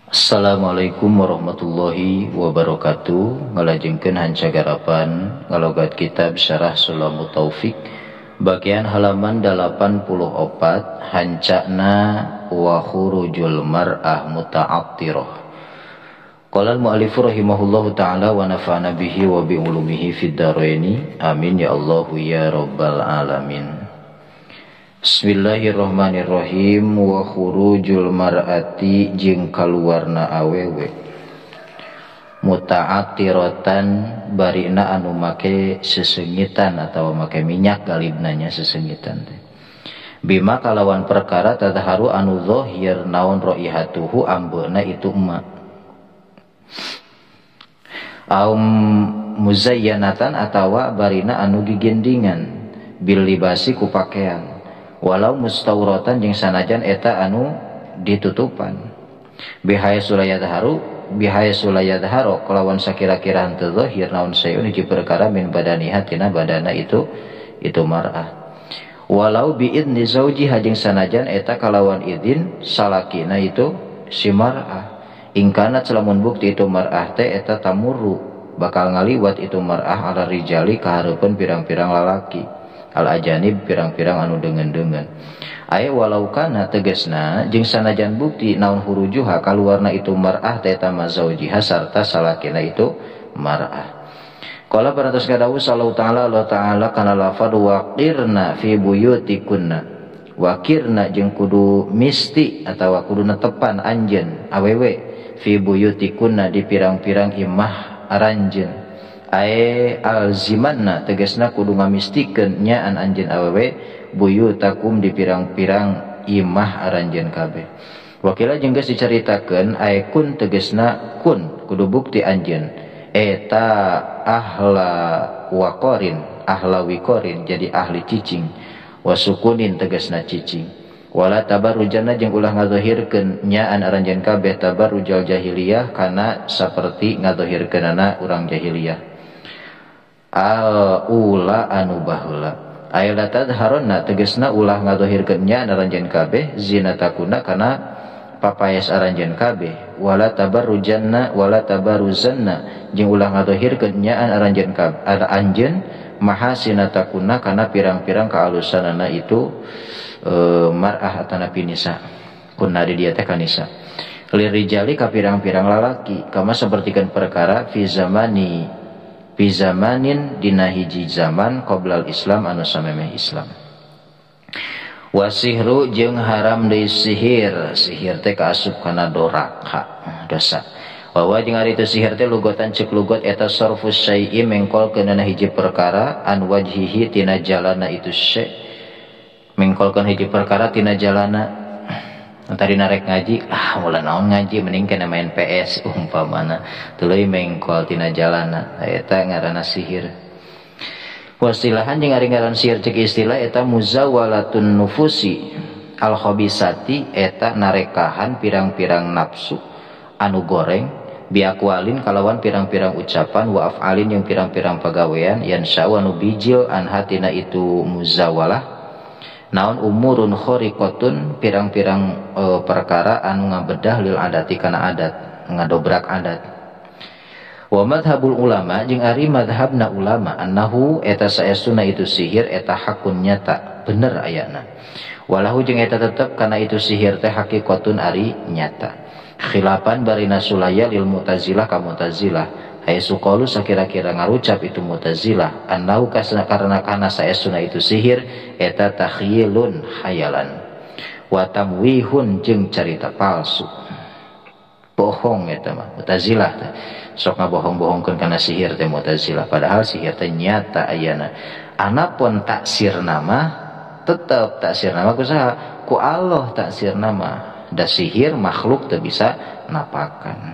Assalamualaikum warahmatullahi wabarakatuh. Ngalajengkeun hancagarapan ngalogat kitab Syarah Sulamut Taufik bagian halaman 84 hancana wa khurujul mar'ah muta'attirah. Qala al-mu'allifu rahimahullahu ta'ala wa nafa'ana bihi wa bi ulumihi fid dharaini amin ya Allahu ya rabbal alamin. Bismillahirrahmanirrahim. Wa khurujul mar'ati jeung kaluarna awewe muta'attiratan barina anu make sesengitan atau make minyak galibnanya sesengitan teh. Bima kalawan perkara tadharu anu zahir naon raihatuhu ambeuna itu emak. Muzayyanatan atawa barina anu gigendingan bil libasi ku pakaian. Walau mustauratan jeung sanajan eta anu ditutupan bihaya sulayadharu kalawan sakira-kira henteu zahir naon sayun hiji perkara min badaniha tina badana itu mar'ah. Walau biidni zaujiha jeung sanajan eta kalawan izin salakina itu si mar'ah. Ingkana lamun bukti itu mar'ah teh eta tamurru bakal ngaliwat itu mar'ah ala rijali kahareupeun pirang-pirang lalaki al ajanib pirang-pirang anu deungeun-deungeun. Aya walau kana tegasna jeung sanajan bukti naon hurujuha kaluarna itu mar'ah teh eta mazaujiha sarta salakina itu mar'ah. Qala parantos kadawuh sallallahu taala Allah taala kana lafad waqirna fi buyutikunna. Waqirna jeung kudu misti atawa kudu netepan anjeun awewe fi buyutikunna di pirang-pirang imah aranjeun. Alzimanna tegasna kudu ngamistikeun nya anjeun awewe buyutakum di pirang-pirang imah aranjeun kabeh. Wakila jeung geus dicaritakeun kun tegasna kun kudu bukti anjeun eta ahla wikorin jadi ahli cicing wasukunin tegasna cicing. Wala tabarrujanna jeung ulah ngazahirkeun nya aranjeun kabeh tabarrujal jahiliyah kana saperti ngazahirkeunana urang jahiliyah. Al-ula anu baheula ayat tadharonna tegasna ulah ngazahirkeun nya aranjeun kabeh zinatakuna kana papayas aranjeun kabeh. Wala tabarruzanna jeung ulah ngazahirkeun nya aranjeun kabeh anjeun mahasinatakuna kana pirang-pirang kaalusanana itu mar'ah atana pinisa kunna di dieu teh kanisa lirijali ka pirang-pirang lalaki kama sapertikeun perkara fi zamanin dina hiji zaman qoblal Islam anu samemeh Islam. Wasihru jeung haram deui sihir teh kaasup kana dosa. Wa jeung ari teu sihir teh lugotan ceuk lugot eta sarfus syai'i mengkolkeunana hiji perkara an wajhihi tina jalana itu syai' mengkolkeun hiji perkara tina jalana. Tadi narek ngaji mulah naon ngaji mending kena main PS umpamana tuluy mengkol tina jalana eta ngaranna sihir. Wasilahan jeung ari ngaran sihir cek istilah eta muzawalatun nufusi al khabisati eta narekahan pirang-pirang nafsu anu goreng biakwalin kalawan pirang-pirang ucapan wa afalin yang pirang-pirang pagawean yan sya'anu bijil an hatina itu muzawalah naon umurun khariqatun pirang-pirang perkara anu ngabedah lil adati kana adat ngadobrak adat. Wa madhabul ulama jeung ari madhabna ulama annahu eta saestuna itu sihir eta hakun nyata bener ayana. Walahu jeung eta tetep kana itu sihir teh haqiqatun ari nyata. Khilafan barina sulaya lil mu'tazilah ka mu'tazilah. Haitsu qalu sakira-kira ngarucap itu mu'tazilah annahu karena kana saestuna itu sihir eta takhyilun hayalan wa tamwihun jeung carita palsu bohong eta mah mu'tazilah teh sok ngabohong-bohongkeun kana sihir teh mu'tazilah padahal sihir teh nyata ayana. Anapun taksirna mah tetep taksirna mah kusaha ku Allah taksirna mah da sihir makhluk teu bisa napakan.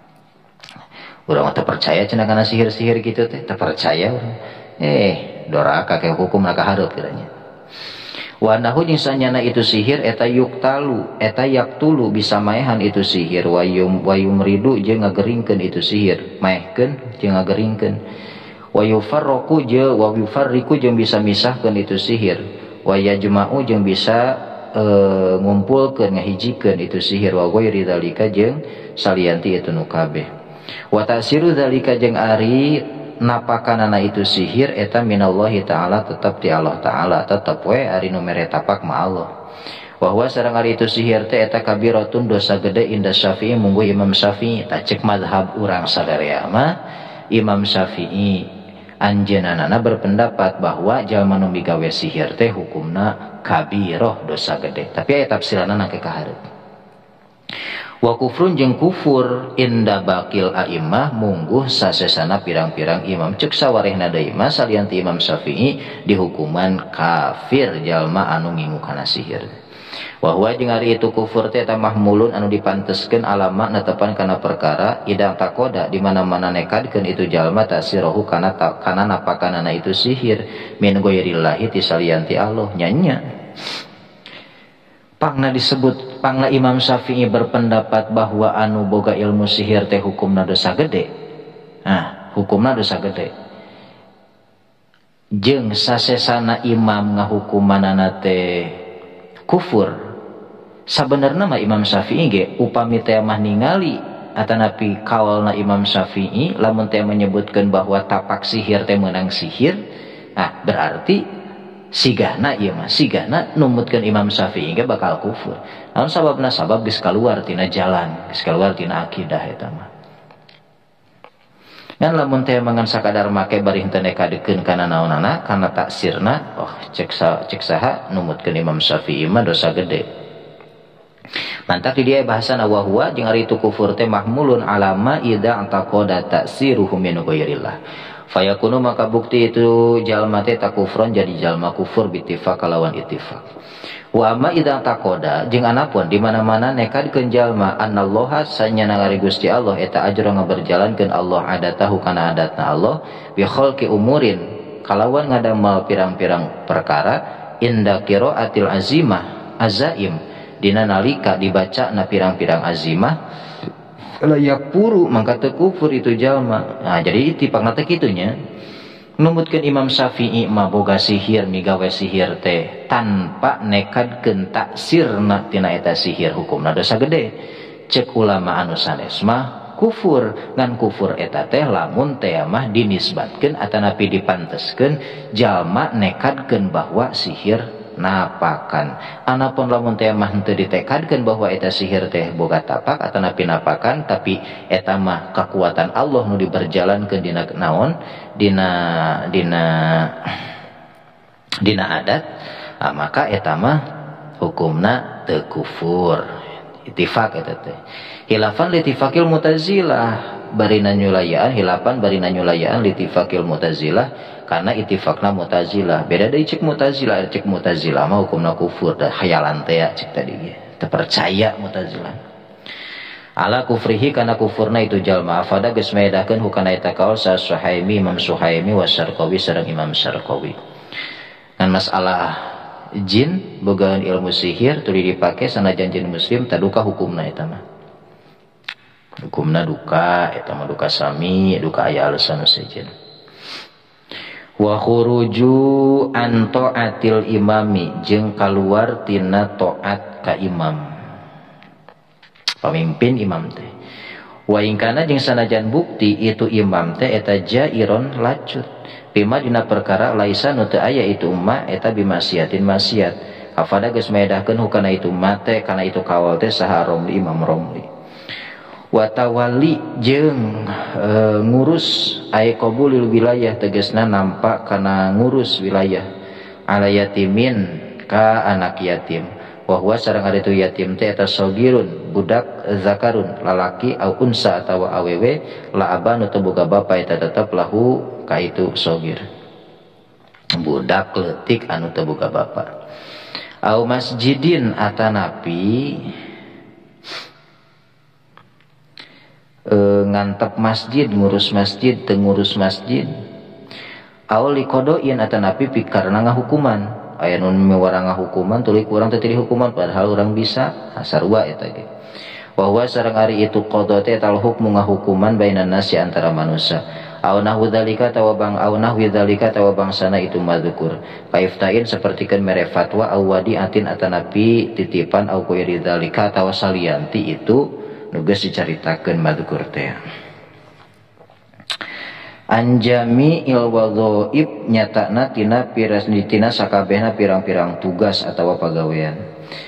Urang teu percaya cenah kana sihir-sihir kitu teh, teu percaya urang. Doraka ke hukum na kahareup kiranya. Wa nahu jeung sanyana itu sihir eta yuktalu, eta yaktulu bisa maehan itu sihir wa yumridu jeung ngageringkeun itu sihir, maehkeun jeung ngageringkeun. Wa yufarriqu jeung bisa misahkeun itu sihir, wa yajma'u jeung bisa ngumpulkeun ngahijikeun itu sihir wa ghairi dzalika jeung salianti itu nu kabeh. Wa ta'siru dzalika jeung ari napakanana itu sihir eta minallahi ta'ala tetep di Allah ta'ala, tetep we ari nu mere tapak ma Allah. Wa huwa sareng ari itu sihir teh eta kabiratun dosa gede inda Syafi'i mungguh Imam Syafi'i. Ta cek mazhab urang sadaya mah Imam Syafi'i anjeunana berpendapat bahwa jalma nu migawe sihir teh hukumna kabirah dosa gede. Tapi aya tafsiranna ke kaharep. Wa kufrun jeung kufur inda baqil a'immah mungguh sasesana pirang-pirang imam cek sawarehna deui mah salianti Imam Syafi'i dihukuman kafir jalma anu ngingu kana sihir. Wa huwa jeung ari itu kufur teh eta mahmulun anu dipanteskeun alama netepan kana perkara idang takoda di mana-mana nekadkeun itu jalma tasirahu kana napakanana itu sihir min ghairillahi ti salianti Allah nyanya. Pangna disebut pangna Imam Syafi'i berpendapat bahwa anu boga ilmu sihir teh hukumna dosa gede. Nah, hukumna dosa gede. Jeung sasesana imam ngahukumanana teh kufur. Sabenerna mah Imam Syafi'i ge upami teh mah ningali atanapi kaulna Imam Syafi'i lamun teh menyebutkeun bahwa tapak sihir teh meunang sihir, ah berarti sigana ieu mah sigana numutkeun Imam Syafi'i ge bakal kufur. Namun sababna sabab geus kaluar tina jalan, geus kaluar tina akidah eta mah. Ngan lamun teh mangan sakadar make bari henteu nekadekeun kana naonana kana taksirna, oh cek saha numutkeun Imam Syafi'i mah dosa gede. Mantap di dia bahasana wa huwa jeung ari itu kufur teh mahmulun alama idza antaqada ta'siruhu min ghairillah. Fayakunu maka bukti itu jalma teh takufron jadi jalma kufur bittifaq kalawan ittifaq. Wa amma idza taqoda jeung anapun di mana-mana nekadkeun jalma anallaha sanyana ngari Gusti Allah eta ajra ngaberjalankeun Allah adatahu kana adatna Allah bi khalqi umurin kalawan ngadamel pirang-pirang perkara inda qiraatil azimah azaim dina nalika dibaca na pirang-pirang azimah layak puru mangka teu kufur itu jalma. Nah jadi tipakna teh kitu nya. Numutkeun Imam Syafi'i mah boga sihir migawe sihir teh tanpa nekadkeun taksirna tina eta sihir hukumna dosa gede. Cek ulama anu sanes mah kufur ngan kufur eta teh lamun teh mah dinisbatkeun atanapi dipanteskeun jalma nekadkeun bahwa sihir napakan. Anapun lamun teh mah henteu ditekadkeun bahwa eta sihir teh boga tapak atanapi napakan tapi eta mah kakuatan Allah nu diberjalankeun dina naon dina adat, maka eta mah hukumna teu kufur. Ittifaq eta teh. Hilafan litifaqil Mu'tazilah barina nyulayaan hilafan barina nyulayaan litifaqil Mu'tazilah karena ittifaqna Mu'tazilah. Beda deui cek Mu'tazilah, cek Mu'tazilah mah hukumna kufur dah khayalan teh cek tadi ge. Teu percaya Mu'tazilah. Ala kufrihi kana kufurna itu jalma afada geus maedahkeun hukana eta kaul sa Suhaimi Imam Suhaimi wa Syarqawi sareng Imam Syarqawi. Ngan masalah jin bogaan ilmu sihir tuluy dipake sanajan jin muslim taduka hukumna eta mah. Hukumna duka eta mah duka sami duka aya alasan sejen. Wa khuruju an taatil imami jeung kaluar tina taat ka imam. Pamimpin imam teh. Wa ingkana jeung sanajan bukti itu imam teh eta jairon lacut. Bima dina perkara laisa nu teu aya itu umma eta bimasiatin maksiat. Hafada geus maedahkeun hukana itu mate kana itu kawal teh saha Romli Imam Romli. Wa tawalli jeung ngurus ay qabulil wilayah tegasna nampak kana ngurus wilayah ala yatimin ka anak yatim. Wa huwa sareng ari tu yatim teh eta sogirun budak zakarun lalaki au unsa atawa awewe la abanu teu boga bapa eta tetep lahu ka itu sogir. Budak leutik anu teu boga bapa. Au masjidin atanapi ngantep masjid ngurus masjid teu ngurus masjid. Au liqodoin atanapi pikarna ngahukuman. Aya nun miwara ngahukuman tuluy kurang teu hukuman padahal urang bisa sarua eta ge. Wa huwa sareng ari itu qada teh tal hukmu ngahukuman bainan nasi antara manusia. au nahwu dzalika tawabangsana itu madzkur kaiftain sapertikeun mere fatwa au wadiatin atanapi titipan au qairi dzalika tawasalianti itu nu geus dicaritakeun madzkur teh. Anjami ilwadhoib nyatana tina sakabehna pirang-pirang tugas atawa pagawean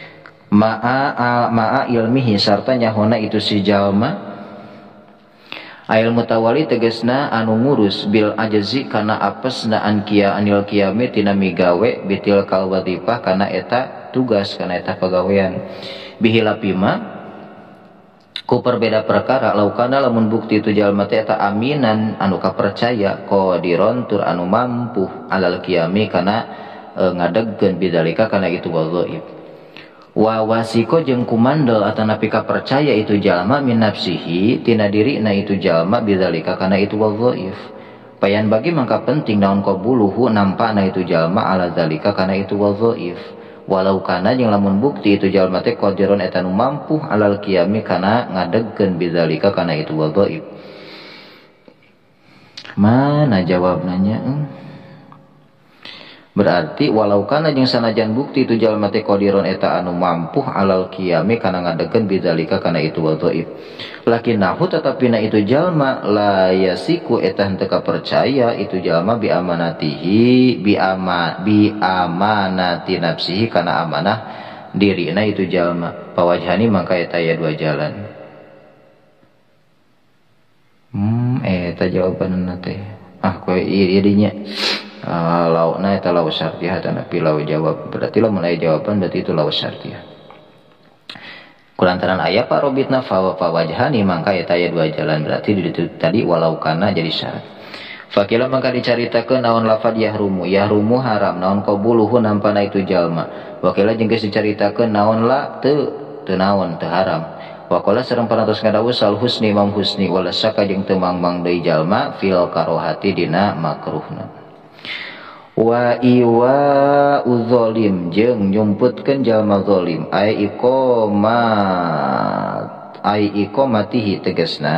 ma'a ilmihi sarta nyahona itu si jalma ail mutawali tegesna anu ngurus bil ajzi kana apesna an kia anil qiyami tina migawe bitil kal wadhifah kana eta tugas kana eta pagawean bihilapima ku perbeda perkara laukana lamun bukti itu jalma teh eta aminan anu kapercaya qadiron tur anu mampu alal qiyami kana ngadegkeun bidzalika kana itu wadhaib wa wasiko jeung kumandel atanapi kapercaya itu jalma min nafsihi tina dirina itu jalma bidzalika kana itu wadhaif payan bagi mangka penting naon qabuluhu nampana itu jalma ala zalika kana itu wadhaif walau kana jeung lamun bukti itu jalma teh qadiron eta nu mampu alal qiyami kana ngadegkeun bidzalika kana itu wadhaib. Mana jawabnanya? Berarti walau kana jeung sanajan bukti itu jalma teh qadiron eta anu mampu alal qiyami kana ngadegkeun bidzalika kana itu wadhaib. Lakinnahu tatapina itu jalma la yasiku eta henteu kapercaya itu jalma bi amanatihi bi amanati nafsihi kana amanah dirina itu jalma pawajhani mangka eta aya dua jalan. Eta jawabanna teh koe ieu dinya laukna eta lauk syartiyah tanapi lauk jawab berarti lamun aya jawaban berarti itu lauk syartiyah. Kulantaran ayat Pak Robitna fawajhani mangka eta aya dua jalan berarti di tadi walau kana jadi syarat. Fakila mangka dicaritakeun naon lafad yahrumu haram naon qabuluhu nampana itu jalma. Wakila jeung geus dicaritakeun naon la teu naon teu haram. Waqala sareng parantos ngadawuh sal husni imam husni wala saka jeung teu mangmang deui jalma fil karohati dina makruhna. Wa iwa uzolim jeung nyumputkeun jalma zalim ai iqomatihi tegasna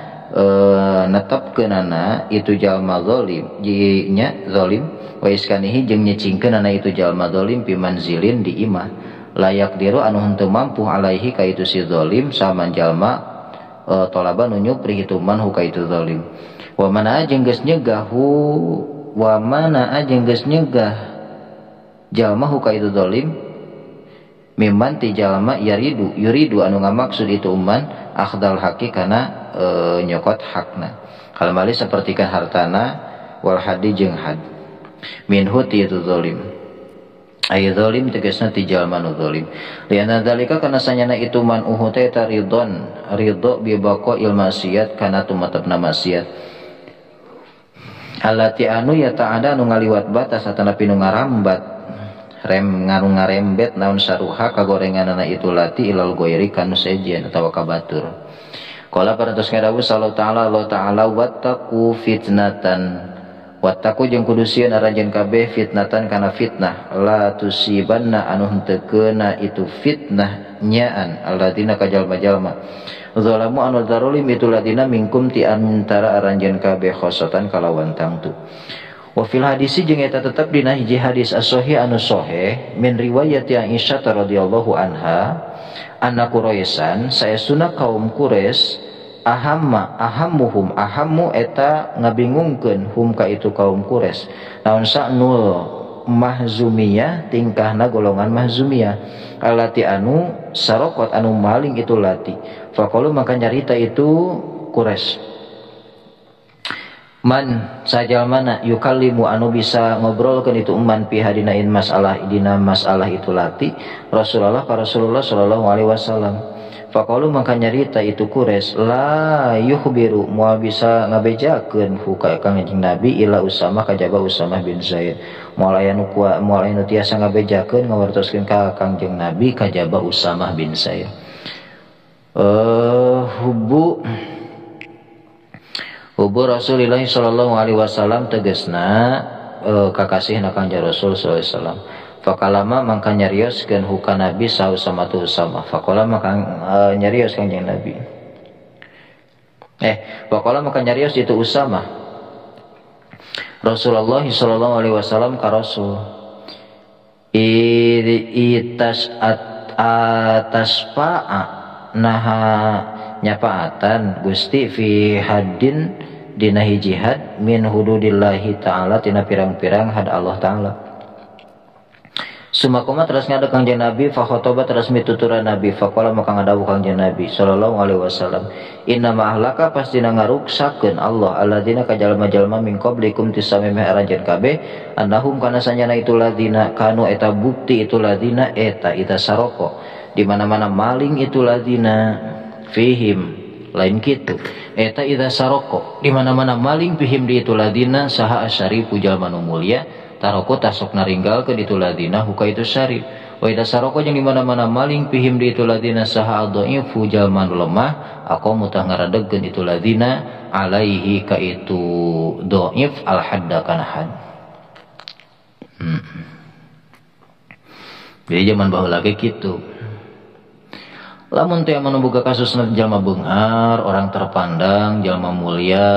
netepkeunana itu jalma zalim nya zalim wa iskanihi jeung nyecingkeunana itu jalma zalim pi manzilin di imah layak diru anu henteu mampu alaihi ka itu si zalim saman jalma tolaba nu nyupri hituman hu ka itu zalim wa mana jeung geus nyegahu wa mana ajeng geus nyegah jalma huka itu zalim mimman ti jalma yuridu anu ngamaksud itu umman akhdal haqi kana nyokot hakna kalmali sapertikeun hartana wal hadi jeung had minhu ti itu zalim ay zalim tegasna ti jalma nu zalim liana zalika kana sanyana itu man teh ta ridho bi baqail maksiat kana tumatepna maksiat allati anu ya ta'ada anu ngaliwat batas atanapi nu ngarambat ngarembet naon saruha kagorenganana itu lati ilal ghairi kan sejen atawa kabatur. Qala parantos ngadawuh sallallahu ta'ala Allah ta'ala wattaqu fitnatan wattaqu jeung kudu sieun aranjeun kabeh fitnatan kana fitnah la tusibanna anu henteu keuna itu fitnah nyaan alladzina kajalma-jalma zalamu anu zarolim itu ladina minkum ti antara aranjeun kabeh khosatan kalawan tangtu. Wa fil hadisi jeung eta tetep dina hiji hadis as-sahih anu sahih min riwayat Aisyah radhiyallahu anha anna Quraisyan saestuna kaum Quraisy ahammu eta ngabingungkeun hum ka itu kaum Quraisy naon sa'nul mahzumiyah tingkahna golongan mahzumiyah alati anu sarokot anu maling itu lati faqalu maka nyarita itu Quraisy man sajal mana yukallimu anu bisa ngobrolkeun itu umman pi hadinain masalah dina masalah itu lati Rasulullah sallallahu alaihi wasallam faqalu maka nyarita itu Quraisy la yukhbiru moal bisa ngabejakeun huka Kangjeng Nabi ila Usamah kajaba Usamah bin Zaid moal aya nu tiasa ngabejakeun ngawartoskeun ka Kangjeng Nabi kajaba Usamah bin Zaid. Hubbu Rasulillah sallallahu alaihi wasallam tegasna kakasihna Kangjeng Rasul sallallahu alaihi wasallam. Fakalama mangka nyarioskeun huka Nabi sa Usamah tu Usamah. Faqala maka nyarios Kangjeng Nabi. Faqala maka nyarios itu Usamah Rasulullah sallallahu alaihi wasallam ka Rasul itas atas pa'a naha nyapaatan Gusti fi haddin dina jihad min hududillahi ta'ala tina pirang-pirang had Allah ta'ala. Sumakoma terus ngadeg Kangjeng Nabi fa khotoba terus mituturan Nabi faqala maka ngadawuh Kangjeng Nabi sallallahu alaihi wasallam inna ma ahlaka pastina ngaruksakeun Allah alladzina ka jalma-jalma min qablikum tisamemeh aranjeun kabeh annahum kana sanyana itu ladina kanu eta bukti itu ladina eta saroko di mana-mana maling itu ladina fihim lain kitu eta idza saroko di mana-mana maling fihim di itu ladina saha asyarifu jalma nu mulia taroko tasok naringgal ke ditu ladina huka itu syarif wa idza saroko jeung di mana-mana maling pihim di itu ladina saha dhaifu jalman lemah aku mutah ngaradegkeun itu ladina alaihi ka itu dhaif al hadda kana had. Jadi zaman baheula ge kitu. Lamun teu anu boga kasusna jalma beunghar, orang terpandang, jalma mulia,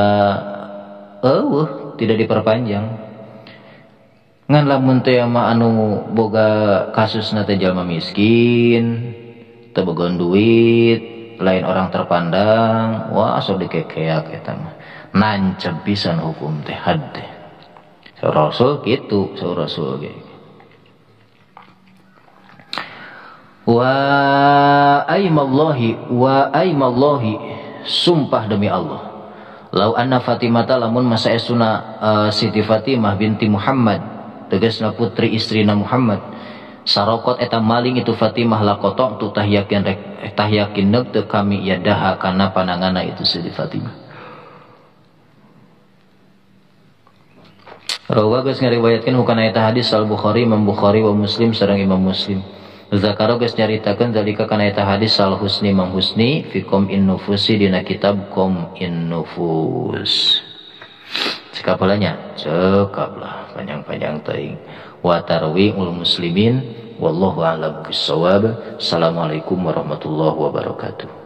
tidak diperpanjang. Ngan lamun teh mah anu boga kasusna teh jalma miskin teu boga duit lain orang terpandang wah sok dikekeak eta mah nancep pisan hukum teh had teh Rasul kitu Rasul ge wa aimallahi sumpah demi Allah lau anna Fatimata lamun masa esuna Siti Fatimah binti Muhammad tegasna putri istrina Muhammad sarokot eta maling itu Fatimah lakotok tu tahyakin teu kami yadaha kana panangana itu Siti Fatimah. Rawa geus ngariwayatkeun hukana eta hadis Al Bukhari Imam Bukhari wa Muslim sareng Imam Muslim. Zakaro geus nyaritakeun zalika kana eta hadis Al Husni Imam Husni fi Qom'in Nufusi dina kitab Qom'in Nufus. Cekapalanya cekaplah panjang-panjang teuing wa tarwi'ul muslimin wallahu a'lam bissawab. Assalamualaikum warahmatullahi wabarakatuh.